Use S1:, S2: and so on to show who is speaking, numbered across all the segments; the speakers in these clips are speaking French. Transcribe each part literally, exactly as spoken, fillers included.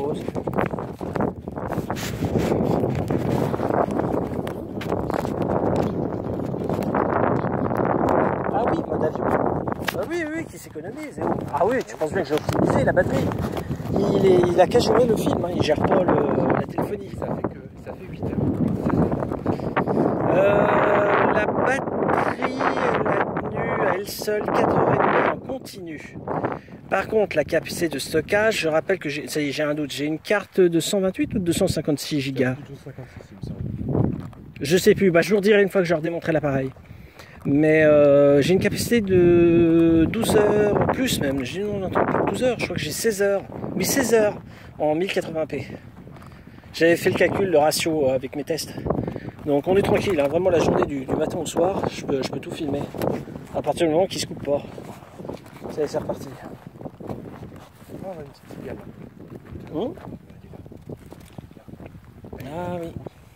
S1: Lacoste. Ah oui, mode avion. Ah oui, oui, qui s'économise. Ah oui, tu penses bien que j'ai optimisé la batterie. Il, est, il a cachetonné le film, hein. Il gère pas le, la téléphonie.
S2: Ça fait que ça fait huit heures.
S1: Euh, la batterie, elle a tenu à elle seule quatre heures trente en continu. Par contre, la capacité de stockage, je rappelle que j'ai, ça y est, j'ai un doute, j'ai une carte de cent vingt-huit ou de deux cent cinquante-six gigas.
S2: deux cent cinquante-six, il me semble.
S1: Je sais plus, bah, je vous redirai une fois que je leur démontrerai l'appareil. Mais euh, j'ai une capacité de douze heures, plus même, j'ai non, non, douze heures, je crois que j'ai seize heures. Oui, seize heures en mille quatre-vingts p. J'avais fait le calcul, le ratio avec mes tests. Donc on est tranquille, hein, vraiment la journée du, du matin au soir, je peux, je peux tout filmer. À partir du moment qu'il se coupe pas. Ça y est, c'est reparti.
S2: On a une petite cigale.
S1: Hum ah oui.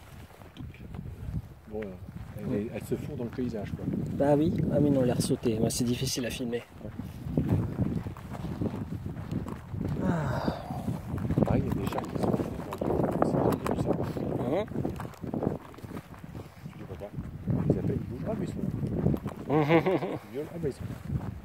S2: Bon, elle, est, elle se fond dans le paysage, quoi.
S1: Bah oui, ah oui non, l'air sauté, ouais, c'est difficile à filmer.
S2: Ouais. Ah. Pareil, il y a des chats qui sont dans le c'est ça.
S1: Hum
S2: Tu les vois pas. Ils appellent, ils bougent. Ah, mais ils sont là. Ils violent. Ah, bah ils sont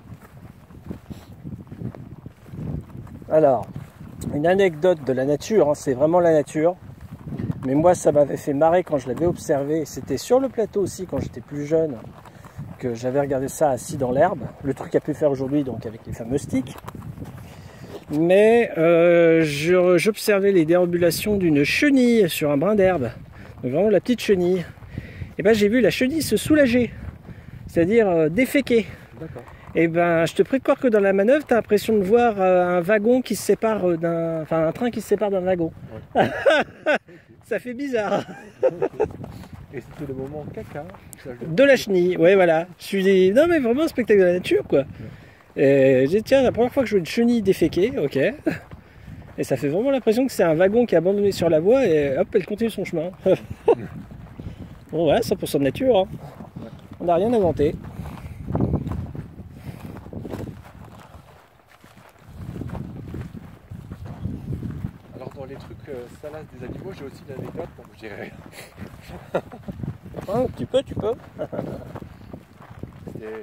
S2: là.
S1: Alors, une anecdote de la nature, hein, c'est vraiment la nature. Mais moi, ça m'avait fait marrer quand je l'avais observé. C'était sur le plateau aussi, quand j'étais plus jeune, que j'avais regardé ça assis dans l'herbe. Le truc a pu faire aujourd'hui, donc avec les fameux sticks. Mais euh, j'observais les déambulations d'une chenille sur un brin d'herbe. Donc vraiment la petite chenille. Et ben j'ai vu la chenille se soulager, c'est-à-dire euh, déféquer.
S2: D'accord.
S1: Et ben je te prie de croire que dans la manœuvre, tu as l'impression de voir euh, un wagon qui se sépare d'un. Enfin un train qui se sépare d'un wagon. Ouais. Ça fait bizarre.
S2: Et c'était le moment caca
S1: de la chenille, ouais voilà. Je suis dit, non mais vraiment un spectacle de la nature quoi. Et j'ai dit tiens, la première fois que je vois une chenille déféquée, ok. Et ça fait vraiment l'impression que c'est un wagon qui est abandonné sur la voie et hop, elle continue son chemin. Bon voilà, cent pour cent de nature. Hein. On n'a rien inventé.
S2: Dans les trucs euh, salaces des animaux, j'ai aussi une anecdote, donc je dirais rien.
S1: Ah, tu peux, tu peux.
S2: C'était...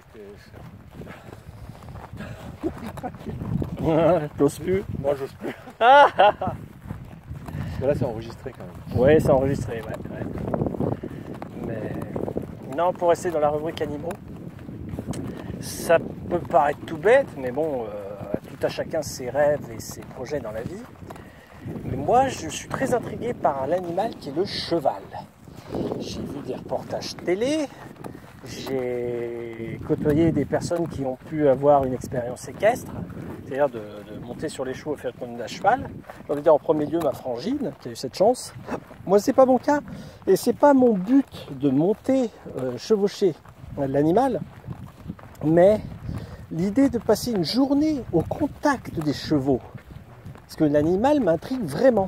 S1: J'ose plus.
S2: Moi, j'ose plus. Parce que là, c'est enregistré quand même.
S1: Ouais, c'est enregistré, ouais, ouais. Mais non, pour rester dans la rubrique animaux, ça peut paraître tout bête, mais bon, euh, tout à chacun ses rêves et ses projets dans la vie. Mais moi, je suis très intrigué par l'animal qui est le cheval. J'ai vu des reportages télé, j'ai côtoyé des personnes qui ont pu avoir une expérience équestre, c'est-à-dire de, de monter sur les chevaux et faire le conduite à cheval. J'ai envie de dire en premier lieu ma frangine, qui a eu cette chance. Moi, c'est pas mon cas, et c'est pas mon but de monter, euh, chevaucher l'animal, mais l'idée de passer une journée au contact des chevaux. Parce que l'animal m'intrigue vraiment.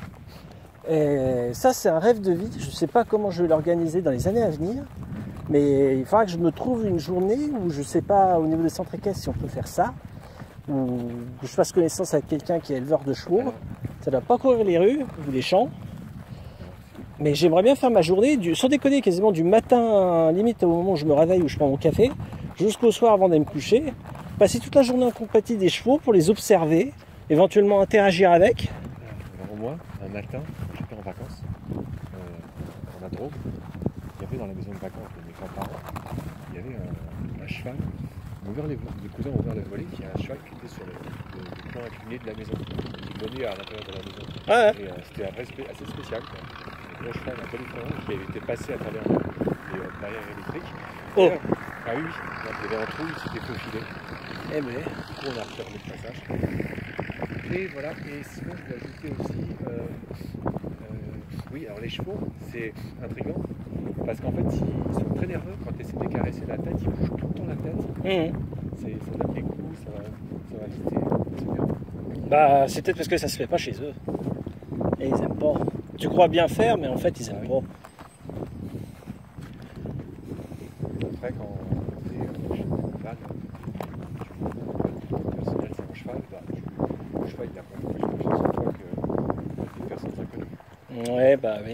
S1: Et ça, c'est un rêve de vie. Je ne sais pas comment je vais l'organiser dans les années à venir. Mais il faudra que je me trouve une journée où je ne sais pas au niveau des centres équestres si on peut faire ça. Ou que je fasse connaissance avec quelqu'un qui est éleveur de chevaux. Ça ne doit pas courir les rues ou les champs. Mais j'aimerais bien faire ma journée, du, sans déconner, quasiment du matin, limite au moment où je me réveille, où je prends mon café, jusqu'au soir avant d'aller me coucher. Passer toute la journée en compagnie des chevaux pour les observer. Éventuellement interagir avec.
S2: Alors moi, un matin, quand j'étais en vacances, euh, en Drôme, il y avait dans la maison de vacances de mes grands-parents, il y avait un, un cheval. Mon ouvert les, les cousins ont ouvert le volet, il y a un cheval qui était sur le, le, le plan incliné de la maison, qui donnait à l'intérieur de la maison.
S1: Ah ouais.
S2: Et euh, c'était un vrai assez spécial, quoi. Un gros cheval, un californien qui avait été passé à travers les euh, barrières électriques.
S1: Oh.
S2: Ah oui, oui, il y avait un trou, il s'était faufilé.
S1: Eh ben.
S2: Du coup, on a refermé le passage. Et voilà, et sinon je vais ajouter aussi, euh, euh, oui, alors les chevaux, c'est intriguant, parce qu'en fait, ils sont très nerveux quand tu essaies de caresser la tête, ils bougent tout le temps la tête,
S1: Mmh.
S2: c'est, ça donne des coups, ça va, ça va agiter, c'est bien.
S1: Bah, c'est peut-être parce que ça se fait pas chez eux. Et ils aiment pas. Tu crois bien faire, mais en fait, ils aiment pas.
S2: Après, quand tu es chez le cheval, tu personnel, c'est mon cheval, bah, tu, le cheval il a pas l'impression que c'est toi que
S1: Ouais, bah oui.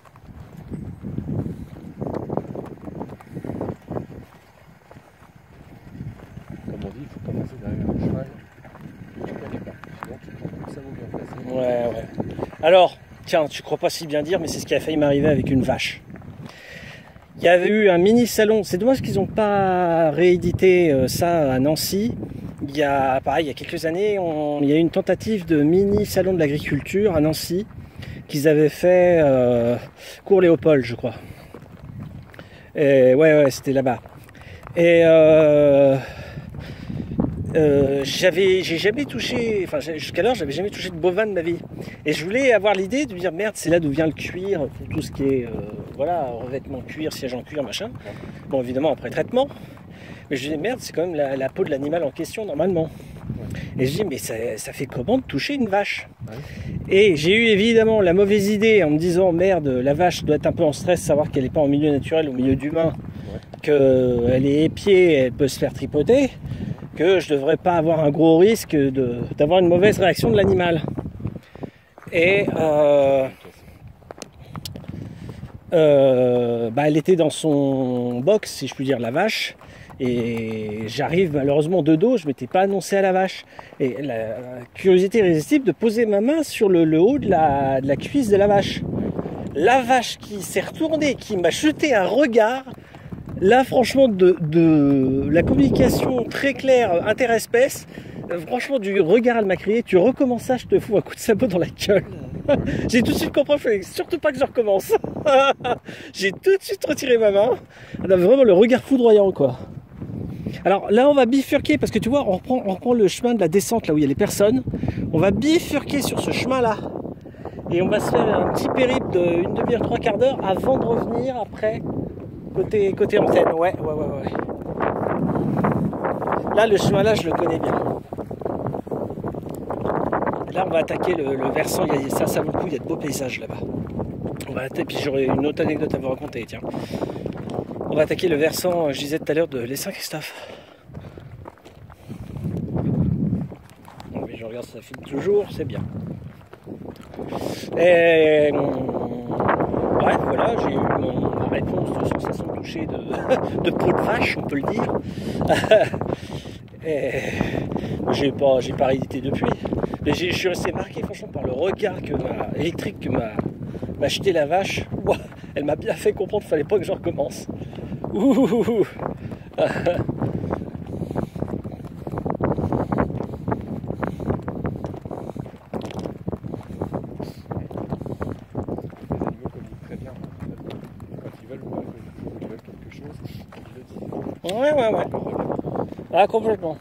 S2: Comme on dit, il faut commencer derrière un cheval que tu connais pas. Sinon, tu prends tout ça vaut bien placé.
S1: Ouais, ouais. Alors, tiens, tu crois pas si bien dire, mais c'est ce qui a failli m'arriver avec une vache. Il y avait eu un mini salon, c'est dommage qu'ils n'ont pas réédité euh, ça à Nancy. Il y a, pareil, il y a quelques années, on, il y a eu une tentative de mini salon de l'agriculture à Nancy qu'ils avaient fait euh, Cours Léopold, je crois. Et ouais, ouais, c'était là-bas. Et euh, euh, j'avais, j'ai jamais touché, enfin jusqu'alors, j'avais jamais touché de bovin de ma vie. Et je voulais avoir l'idée de me dire merde, c'est là d'où vient le cuir, pour tout ce qui est, euh, voilà, revêtement cuir, siège en cuir, machin. Bon, évidemment après traitement. Mais je me dis merde, c'est quand même la, la peau de l'animal en question normalement. Et je dis mais ça, ça fait comment de toucher une vache? Ouais. Et j'ai eu évidemment la mauvaise idée en me disant merde, la vache doit être un peu en stress, savoir qu'elle n'est pas en milieu naturel, au milieu d'humain, ouais. Qu'elle est épiée, elle peut se faire tripoter, que je devrais pas avoir un gros risque de, d'avoir une mauvaise réaction de l'animal. Et euh, euh, bah, elle était dans son box, si je puis dire, la vache. Et j'arrive malheureusement de dos, je ne m'étais pas annoncé à la vache. Et la curiosité irrésistible de poser ma main sur le, le haut de la, de la cuisse de la vache. La vache qui s'est retournée, qui m'a jeté un regard. Là franchement de, de la communication très claire interespèce. Franchement du regard elle m'a crié, tu recommences ça, je te fous un coup de sabot dans la gueule. J'ai tout de suite compris, il fallait surtout pas que je recommence. J'ai tout de suite retiré ma main. On a vraiment le regard foudroyant quoi. Alors là on va bifurquer parce que tu vois on reprend, on reprend le chemin de la descente là où il y a les personnes. On va bifurquer sur ce chemin là et on va se faire un petit périple d'une demi-heure, trois quarts d'heure avant de revenir après côté, côté antenne. Ouais, ouais, ouais, ouais. Là le chemin là je le connais bien. Là on va attaquer le, le versant, il y a, ça, ça vaut le coup, il y a de beaux paysages là-bas. On va attaquer, puis j'aurai une autre anecdote à vous raconter, tiens. On va attaquer le versant, je disais tout à l'heure, de les Saint-Christophe. Oui, je regarde, ça filme toujours, c'est bien. Et bref, voilà, j'ai eu mon, ma réponse de sensation de toucher de, de peau de vache, on peut le dire. Et j'ai pas, j'ai pas réédité depuis. Mais je suis resté marqué franchement par le regard que m'a, électrique que m'a, m'a jeté la vache. Ouah, elle m'a bien fait comprendre qu'il fallait pas que je recommence. Ouh. Ouais, ouais, ouais. Ah, complètement.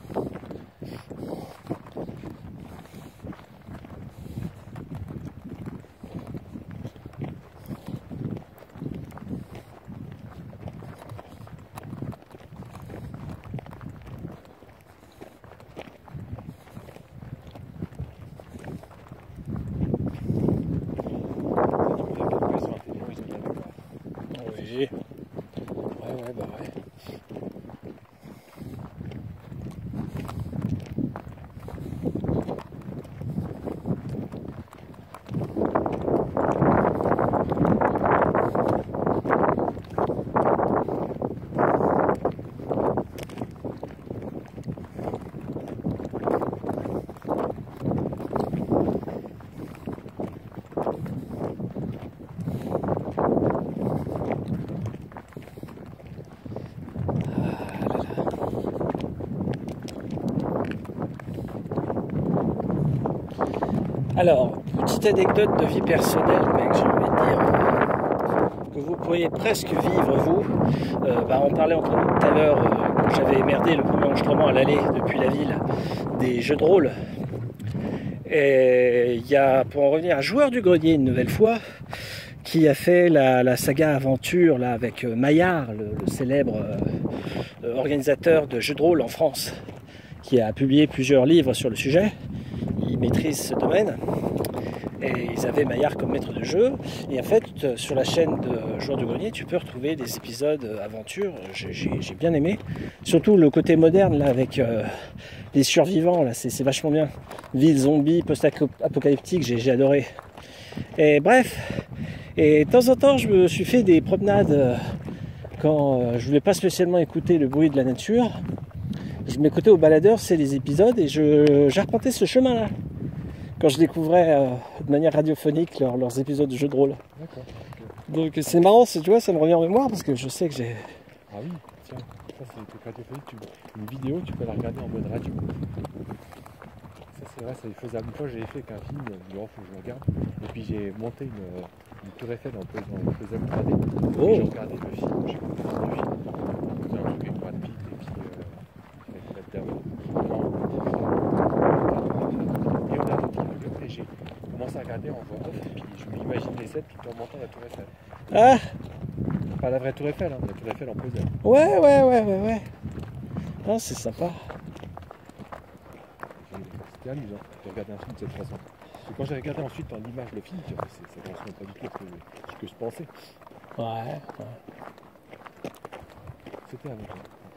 S1: Oui. Ouais, ouais, bah ouais. Alors, petite anecdote de vie personnelle, mec, j'ai envie de dire euh, que vous pourriez presque vivre, vous. Euh, bah, on parlait entre nous tout à l'heure, euh, quand j'avais merdé le premier enregistrement à l'aller depuis la ville, des jeux de rôle. Et il y a, pour en revenir, un joueur du grenier une nouvelle fois, qui a fait la, la saga aventure là, avec euh, Maillard, le, le célèbre euh, organisateur de jeux de rôle en France, qui a publié plusieurs livres sur le sujet. Il maîtrise ce domaine et ils avaient Maillard comme maître de jeu. Et en fait, sur la chaîne de Joueurs du Grenier, tu peux retrouver des épisodes aventure. J'ai bien aimé, surtout le côté moderne là avec euh, les survivants là, c'est vachement bien. Ville zombie, post-apocalyptique, j'ai adoré. Et bref, et de temps en temps, je me suis fait des promenades euh, quand euh, je voulais pas spécialement écouter le bruit de la nature. Je m'écoutais au baladeur, c'est les épisodes, et je j'arpentais ce chemin-là quand je découvrais euh, de manière radiophonique leur, leurs épisodes de jeux de rôle.
S2: D'accord.
S1: Donc c'est marrant, tu vois, ça me revient en mémoire parce que je sais que j'ai...
S2: Ah oui, tiens, ça c'est radiophonique, tu... une vidéo, tu peux la regarder en mode radio. Ça c'est vrai, c'est faisable. Une fois j'avais fait avec un film, il faut que je regarde, et puis j'ai monté une, une tour Eiffel en faisable trois D.
S1: Oh.
S2: J'ai regardé le film, j'ai écouté le film, c'est un truc avec Brad Pitt et puis euh, avec Matt Damon. Leonardo DiCaprio, et j'ai commencé à regarder en voix off, et puis je m'imagine les scènes tout en montant la tour Eiffel.
S1: Ah.
S2: Pas la vraie tour Eiffel, hein, la tour Eiffel en poseur.
S1: Ouais, ouais, ouais, ouais, ouais. Ah, c'est sympa.
S2: C'était amusant de regarder un film de cette façon. Parce que quand j'ai regardé ensuite en image le film, ça ne correspond pas du tout à ce que je pensais.
S1: Ouais, ouais.
S2: C'était amusant.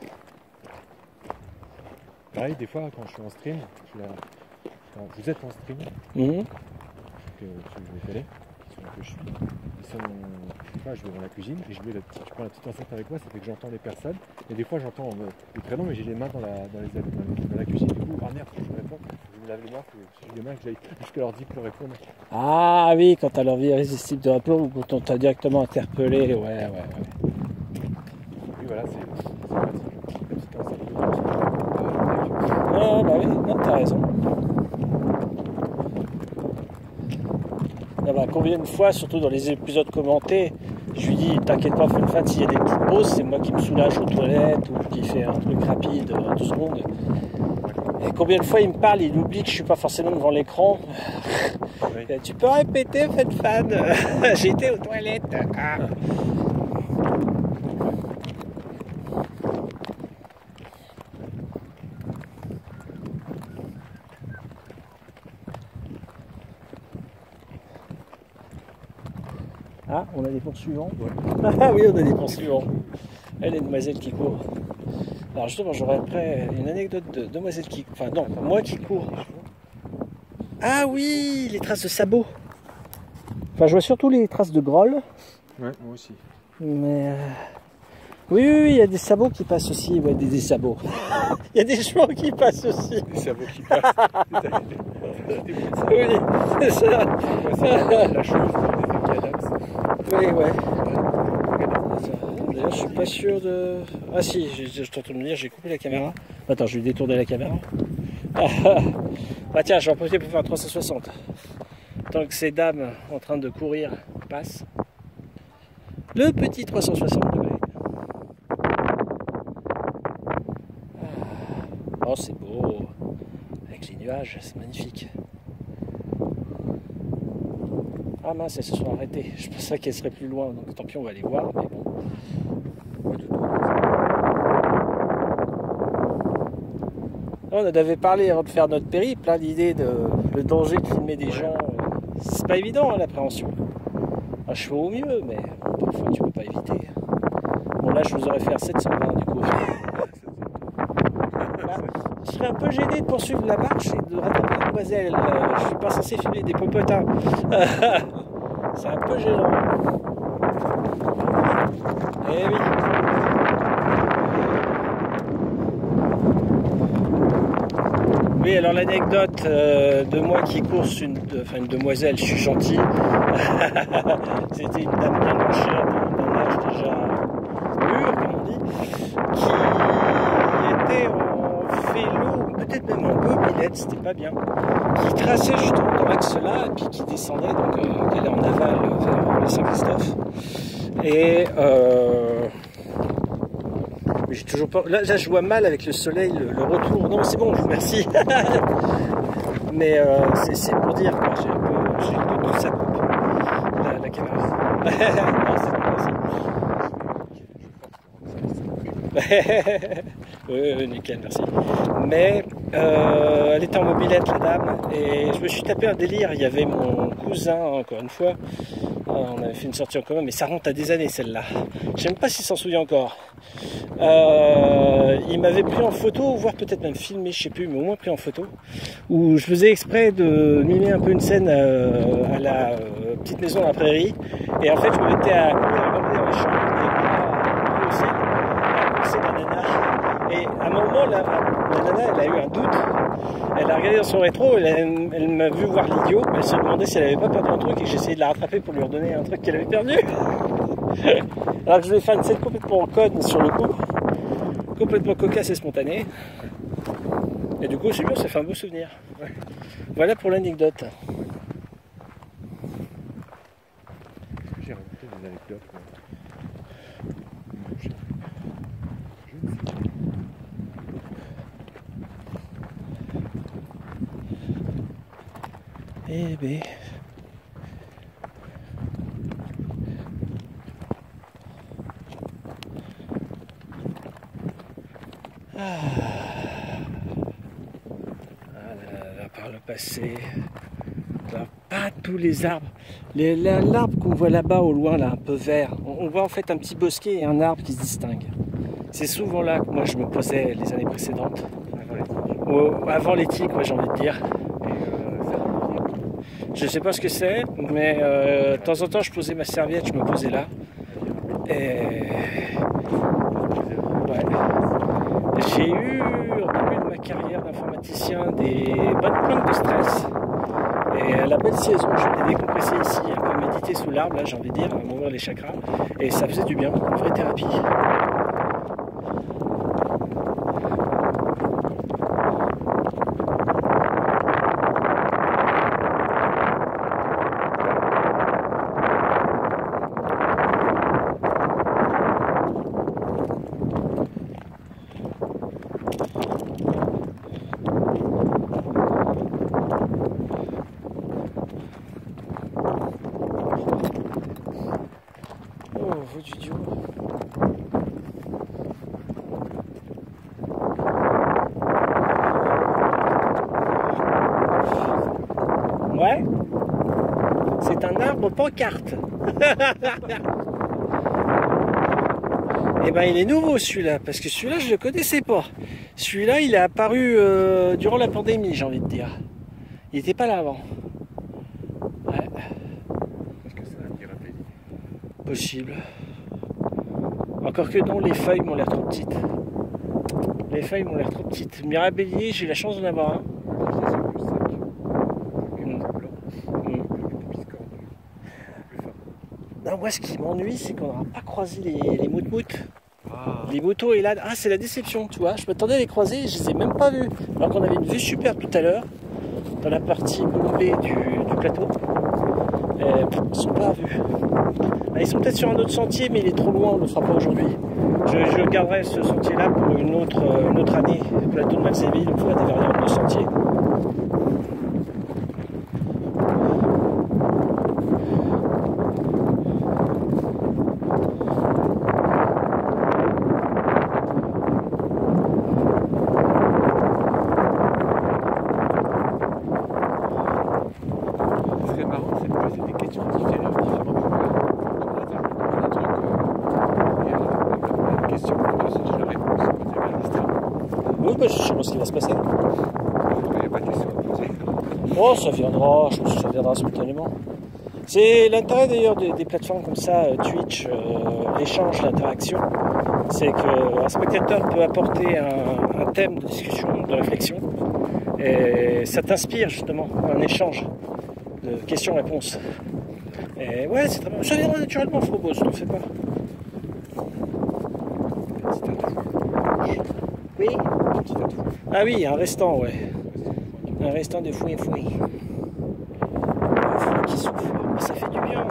S2: Pareil, des fois, quand je suis en stream, je la... quand vous êtes en stream,
S1: Mmh.
S2: que ceux que je connais, qui sont que je suis, ils sont... Des fois, je vais dans la cuisine et je, mets la petite... je prends la petite enceinte avec moi, ça fait que j'entends les personnes. Et des fois, j'entends euh, les prénoms, mais j'ai les mains dans la, dans les... dans les... dans la cuisine. Du coup, ah merde, faut que je réponds. Je me lave les mains, faut que j'ai les mains que j'aille jusqu'à leur dire pour répondre.
S1: Ah oui, quand t'as l'envie irrésistible de répondre ou quand on t'a directement interpellé, ouais, ouais, ouais.
S2: Oui, voilà, c'est pratique. La petite enceinte de plus.
S1: Ah bah oui, non, t'as raison. Ah bah, combien de fois, surtout dans les épisodes commentés, je lui dis t'inquiète pas, fais le fan, s'il y a des petites pauses, c'est moi qui me soulage aux toilettes ou qui fait un truc rapide, deux secondes. Et combien de fois il me parle, il oublie que je suis pas forcément devant l'écran.
S2: Oui.
S1: Tu peux répéter, faites fan. J'étais aux toilettes. Ah. Ah, on a des poursuivants.
S2: Ouais.
S1: Ah oui, on a des poursuivants. Elle est demoiselle qui court. Alors justement, j'aurais après une anecdote de demoiselle qui... Enfin non, moi qui cours. Ah oui, les traces de sabots. Enfin, je vois surtout les traces de grolle.
S2: Ouais, moi aussi.
S1: Mais... euh, Oui, oui, oui, il y a des sabots qui passent aussi. Ouais, des, des sabots. Il y a des chevaux qui passent aussi.
S2: Les sabots qui passent.
S1: Oui, c'est ça.
S2: Ouais, la chose de Adams.
S1: Oui, ouais. D'ailleurs, je suis pas sûr de... Ah si, je, je t'entends me dire, j'ai coupé la caméra. Attends, je vais détourner la caméra. Bah tiens, je vais en profiter pour faire un trois cent soixante. Tant que ces dames en train de courir passent. Le petit trois cent soixante degrés. Oh, c'est beau. Avec les nuages, c'est magnifique. Ah mince, elles se sont arrêtées. Je pensais qu'elles seraient plus loin, donc tant pis, on va les voir, mais bon. On en avait parlé avant de faire notre périple, hein, l'idée de le danger de filmer des gens. Euh, c'est pas évident, hein, l'appréhension. Un cheval au mieux, mais parfois tu peux pas éviter. Bon, là, je vous aurais fait un sept cent vingt du coup. Là, je serais un peu gêné de poursuivre la marche et de rattraper la demoiselle. Euh, je suis pas censé filmer des popotins. C'est un peu gênant. Eh oui. Oui, alors l'anecdote euh, de moi qui course une, de, enfin une demoiselle, je suis gentil. C'était une dame bien blanchère d'un âge déjà mûr, comme on dit, qui était en vélo, peut-être même en mobilette, c'était pas bien, qui traçait justement dans l'axe-là et puis qui descendait, donc euh, qui allait en aval vers le Saint-Christophe. Et euh, j'ai toujours pas. Là, là, je vois mal avec le soleil le, le retour. Non, c'est bon, merci. Mais euh, c'est pour dire, quoi. J'ai un peu, j'ai le doute que ça coupe la, la caméra. Non, c'est bon, merci. Oui, oui, nickel, merci. Mais euh, elle était en mobilette, la dame, et je me suis tapé un délire. Il y avait mon cousin, encore une fois. On avait fait une sortie en commun, mais ça remonte à des années celle-là. Je ne sais même pas s'il s'en souvient encore. Euh, il m'avait pris en photo, voire peut-être même filmé, je sais plus, mais au moins pris en photo, où je faisais exprès de mimer un peu une scène euh, à la euh, petite maison dans la prairie, et en fait je me mettais à courir, à regarder dans les champs, et pas au ciel, à pousser la nana, et à un moment, la, la nana, elle a eu un doute, elle a regardé dans son rétro, elle, elle, elle m'a vu voir l'idiot, elle se demandait si elle avait pas perdu un truc, et j'ai essayé de la rattraper pour lui redonner un truc qu'elle avait perdu. Alors que je vais faire une scène complètement en code sur le coup, complètement cocasse et spontanée. Et du coup, c'est bien, ça fait un beau souvenir. Ouais. Voilà pour l'anecdote.
S2: J'ai raconté des anecdotes.
S1: Eh ben. Ah. Ah là, là, là, par le passé. Là, pas tous les arbres. L'arbre qu'on voit là-bas au loin, là, un peu vert, on, on voit en fait un petit bosquet et un arbre qui se distinguent. C'est souvent là que moi je me posais les années précédentes. Avant les tiques, ouais, j'ai envie de dire. Je sais pas ce que c'est, mais euh, de temps en temps je posais ma serviette, je me posais là. Et ouais. J'ai eu au début de ma carrière d'informaticien des bonnes pointes de stress. Et à la belle saison, je venais décompresser ici, un peu méditer sous l'arbre, là j'ai envie de dire, m'ouvrir les chakras. Et ça faisait du bien, une vraie thérapie. Du duo. Ouais, c'est un arbre pancarte. Et ben il est nouveau celui-là, parce que celui-là je le connaissais pas. Celui-là il est apparu euh, durant la pandémie, j'ai envie de dire. Il n'était pas là avant. Ouais.
S2: Est-ce que c'est un mirabellier?
S1: Possible. Encore que non, les feuilles m'ont l'air trop petites. Les feuilles m'ont l'air trop petites. Mirabellier, j'ai la chance d'en avoir un. Non, moi, ce qui m'ennuie, c'est qu'on n'aura pas croisé les, les moutmoutes. Ah. Les motos et là, ah, c'est la déception, tu vois. Je m'attendais à les croiser et je les ai même pas vus. Alors qu'on avait une vue super tout à l'heure, dans la partie bombée du, du plateau. Et, ils ne sont pas vus. Ah, ils sont peut-être sur un autre sentier, mais il est trop loin, on ne le fera pas aujourd'hui. Je, je garderai ce sentier-là pour une autre, une autre année. Le plateau de Maxéville, on fera des variantes de sentier. Je sais pas ce qui va se passer.
S2: Il n'y a pas de questions à poser.
S1: Oh, ça viendra, je pense que ça viendra spontanément. C'est l'intérêt d'ailleurs des, des plateformes comme ça, Twitch, euh, l'échange, l'interaction, c'est qu'un spectateur peut apporter un, un thème de discussion, de réflexion, et ça t'inspire justement un échange de questions-réponses. Et ouais, c'est très bien. Ça viendra naturellement, Frobos, t'en fais pas. Oui. Ah oui, un restant, ouais. Un restant de fouet fouet. Un fouet qui souffle, ça fait du bien.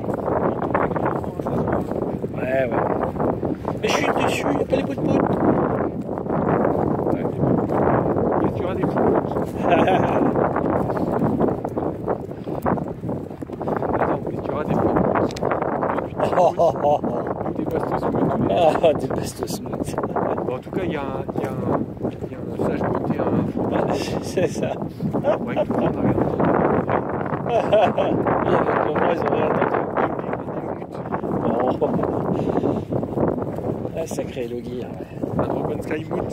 S1: Ouais, ouais. Mais je suis dessus, il n'y a pas les potes potes.
S2: Tu auras des potes. Tu auras des potes.
S1: Oh, oh, oh.
S2: Des bastos smooth.
S1: Ah, des bastos smooth.
S2: Bon, en tout cas, il y a un, il y a un, il y a un sage beauté, un...
S1: C'est ça.
S2: Ouais, il faut prendre rien.
S1: Il y avait un moment, ils ont rien entendu. Oh. Ah, sacré Logia.
S2: Un Dragon Sky Moot.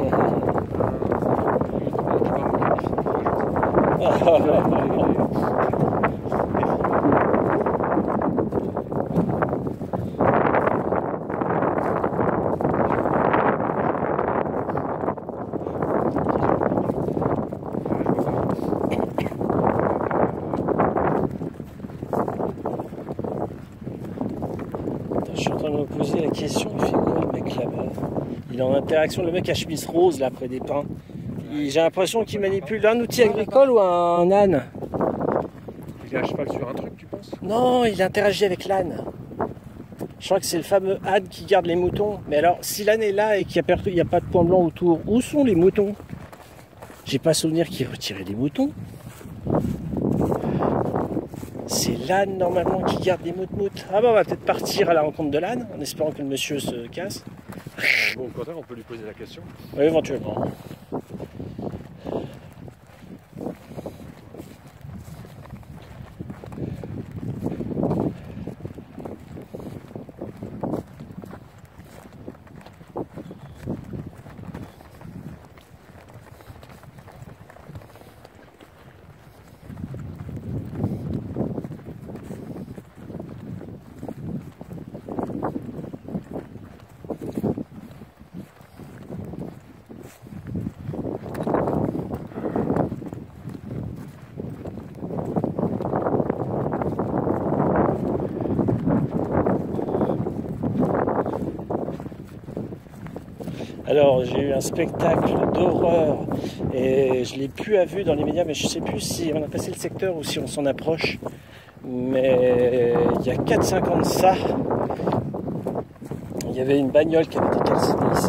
S1: Je suis en train de me poser la question, il fait quoi le mec là-bas? Il est en interaction, le mec à chemise rose là près des pins. Il- J'ai l'impression qu'il manipule un outil agricole ou un âne.
S2: Il est à cheval sur un truc, tu penses?
S1: Non, il interagit avec l'âne. Je crois que c'est le fameux âne qui garde les moutons. Mais alors, si l'âne est là et qu'il n'y a, a pas de point blanc autour, où sont les moutons? J'ai pas souvenir qu'il retirait des moutons. C'est l'âne normalement qui garde les moutes-moutes. Ah bah on va peut-être partir à la rencontre de l'âne en espérant que le monsieur se casse.
S2: Bon, au contraire, on peut lui poser la question.
S1: Oui, éventuellement. Alors j'ai eu un spectacle d'horreur et je l'ai plus à vue dans les médias, mais je sais plus si on a passé le secteur ou si on s'en approche. Mais il y a quatre cinq ans de ça, il y avait une bagnole qui avait été calcinée ici.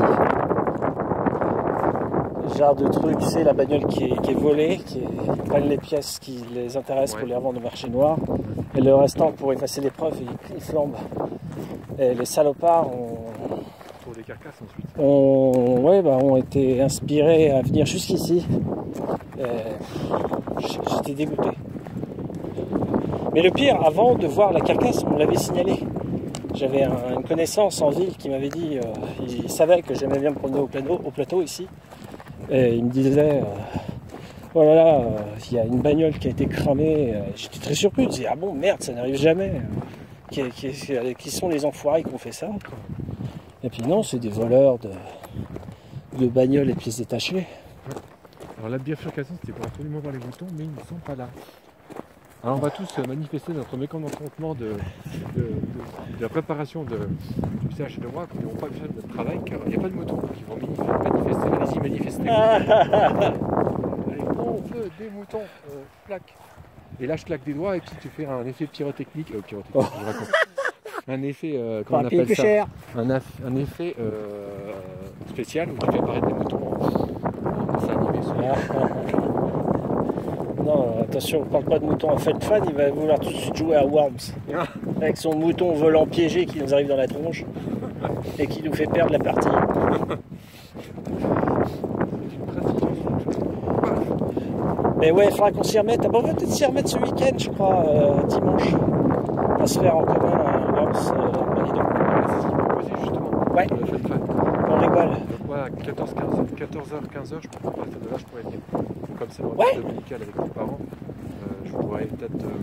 S1: Le genre de truc, c'est la bagnole qui est, qui est volée, qui est, prennent les pièces qui les intéressent pour les revendre au marché noir. Et le restant pour effacer les preuves, ils, ils flambent. Et les salopards ont...
S2: Pour des carcasses ensuite.
S1: ont, ouais, bah, ont été inspirés à venir jusqu'ici. J'étais dégoûté. Mais le pire, avant de voir la carcasse, on me l'avait signalé. J'avais un, une connaissance en ville qui m'avait dit, euh, il savait que j'aimais bien me promener au plateau, au plateau ici. Et il me disait, euh, oh là là, il euh, y a une bagnole qui a été cramée. J'étais très surpris, je me disais, ah bon, merde, ça n'arrive jamais. Qui, qui, qui sont les enfoirés qui ont fait ça, quoi. Et puis non, c'est des voleurs de, de bagnoles et de pièces détachées.
S2: Ouais. Alors la bifurcation, c'était pour absolument voir les moutons, mais ils ne sont pas là. Alors on va tous manifester notre mécontentement de, de, de, de la préparation de, du C H de moi, qui n'ont pas fait notre travail, car il n'y a pas de moutons. Donc ils vont manifester, allez-y, manifester. Allez, on veut des moutons, euh, claque. Et là je claque des doigts et puis tu fais un effet pyrotechnique, euh, pyrotechnique, oh. Je raconte. Un effet, euh, comment on appelle ça, un, un effet euh, spécial où tu fais apparaître des moutons en dessin animé.
S1: Non, attention, on parle pas de moutons en fait fan, il va vouloir tout de suite jouer à Worms. Avec son mouton volant piégé qui nous arrive dans la tronche et qui nous fait perdre la partie. Mais ouais, il faudra qu'on s'y remette. Bon, on va peut-être s'y remettre ce week-end, je crois, euh, dimanche. On va se faire en commun un Worms euh, Malidon.
S2: C'est ce qu'il proposait justement.
S1: Ouais.
S2: Pour le fun fan.
S1: On rigole.
S2: Donc voilà, quatorze heures, quinze heures, je pense que à partir de là, je pourrais venir. Comme c'est le moment
S1: ouais.
S2: dominical avec mes parents, euh, je pourrais peut-être. Euh...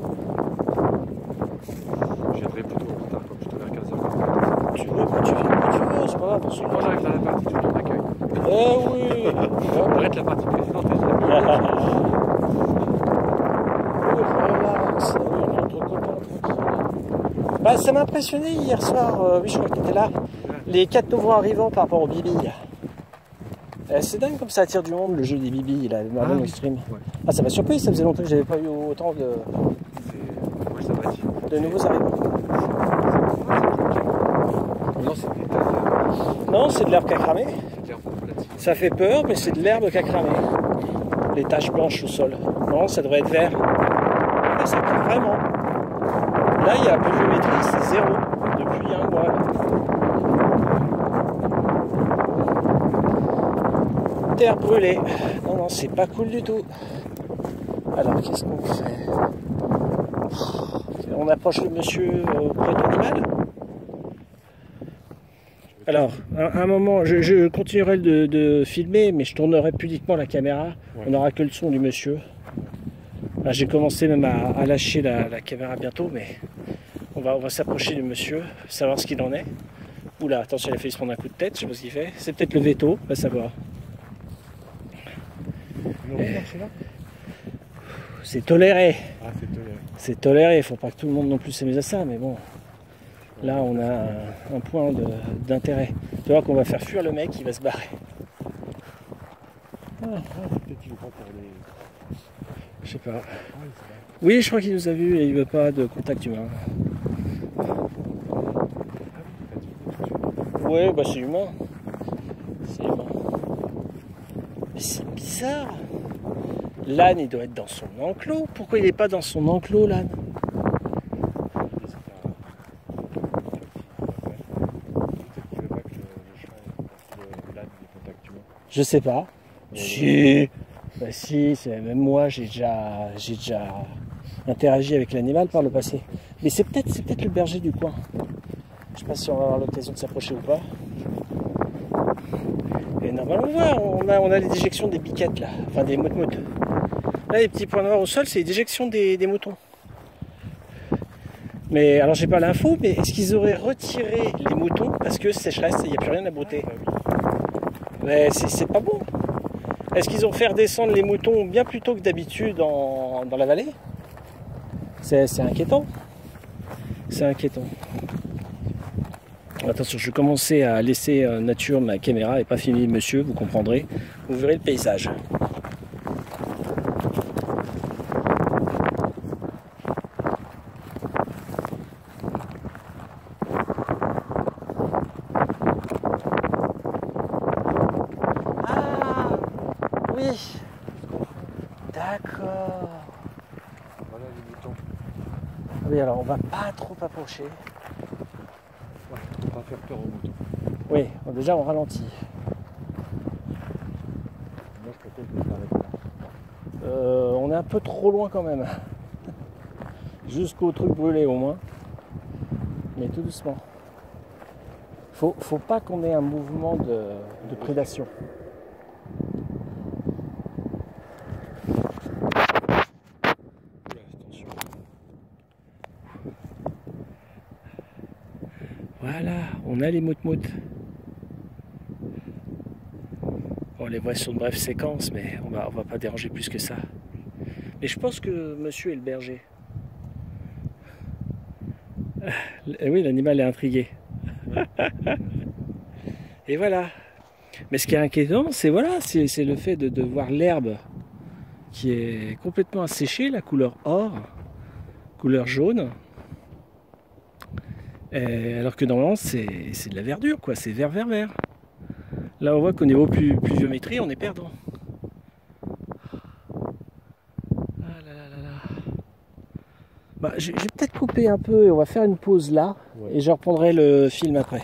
S2: Je viendrai plutôt en retard, comme plutôt vers quinze heures.
S1: Tu veux, tu viens quand tu veux, c'est pas grave.
S2: Moi j'arrive à la partie du tour d'accueil.
S1: Eh oui.
S2: Arrête la partie précédente et je
S1: relax, notre copain tranquille. Bah, ça m'a impressionné hier soir, euh, oui je crois que tu étais là, les quatre nouveaux arrivants par rapport aux bibilles. Euh, c'est dingue comme ça attire du monde le jeu des bibilles, là, le Marvel ah, oui. Stream. Ouais. Ah ça m'a surpris, ça faisait longtemps que j'avais pas eu autant de,
S2: ouais, ça va
S1: de nouveaux arrivants.
S2: Non c'est des
S1: Non c'est de l'herbe qui a cramé. Ça fait peur mais c'est de l'herbe qui a cramé. Les taches blanches au sol. Non ça devrait être vert. Mais ça craque vraiment. Là, il y a pluviométrie, c'est zéro depuis un mois. Terre brûlée. Non, non, c'est pas cool du tout. Alors, qu'est-ce qu'on fait? On approche le monsieur auprès de l'animal.
S2: Je
S1: Alors, à un moment, je, je continuerai de, de filmer, mais je tournerai pudiquement la caméra. Ouais. On n'aura que le son du monsieur. J'ai commencé même à, à lâcher la, la caméra bientôt, mais on va, on va s'approcher du monsieur, savoir ce qu'il en est. Oula, attention, il a failli se prendre un coup de tête, je sais pas ce qu'il fait. C'est peut-être le veto, on va savoir. C'est toléré.
S2: Ah, c'est toléré.
S1: C'est toléré, il faut pas que tout le monde non plus s'amuse à ça, mais bon. Là, on a un, un point d'intérêt. Tu vois qu'on va faire fuir le mec, il va se barrer.
S2: Ah, ah, peut-être qu'il veut pas pour les...
S1: Je sais pas. Oui, je crois qu'il nous a vus et il veut pas de contact humain. Oui, bah c'est humain. C'est humain. Mais c'est bizarre. L'âne, il doit être dans son enclos. Pourquoi il n'est pas dans son enclos, l'âne? Je sais pas. Si, bah si, même moi j'ai déjà, j'ai déjà interagi avec l'animal par le passé. Mais c'est peut-être, c'est peut-être le berger du coin. Je sais pas si on va avoir l'occasion de s'approcher ou pas. Et normalement, on voit, on a, on a les déjections des biquettes là, enfin des moutmoutes. Là, les petits points noirs au sol, c'est les déjections des, des moutons. Mais alors, j'ai pas l'info, mais est-ce qu'ils auraient retiré les moutons parce que sécheresse, il n'y a plus rien à brouter? Mais c'est pas bon. Est-ce qu'ils ont fait redescendre les moutons bien plus tôt que d'habitude dans, dans la vallée? C'est inquiétant. C'est inquiétant. Attention, je vais commencer à laisser nature ma caméra et pas filmer monsieur, vous comprendrez. Vous verrez le paysage. Oui, d'accord.
S2: Voilà les moutons.
S1: Oui, alors on va pas trop approcher.
S2: Ouais, on va faire peur aux moutons.
S1: Oui, bon, déjà on ralentit.
S2: Moi je propose de s'arrêter là.
S1: Euh, on est un peu trop loin quand même. Jusqu'au truc brûlé au moins. Mais tout doucement. Faut, faut pas qu'on ait un mouvement de, de prédation. Voilà, on a les moutmoutes. On les voit sur une brève séquence, mais on va, on va pas déranger plus que ça. Mais je pense que monsieur est le berger. Et oui, l'animal est intrigué. Et voilà. Mais ce qui est inquiétant, c'est voilà, c'est le fait de, de voir l'herbe qui est complètement asséchée, la couleur or, couleur jaune. Et alors que normalement c'est de la verdure, quoi, c'est vert, vert, vert. Là on voit qu'au niveau plus, pluviométrie, on est perdant. Ah là là là là. Bah, je, je vais peut-être couper un peu et on va faire une pause là, ouais. Et je reprendrai le film après.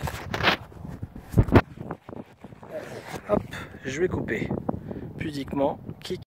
S1: Hop, je vais couper pudiquement.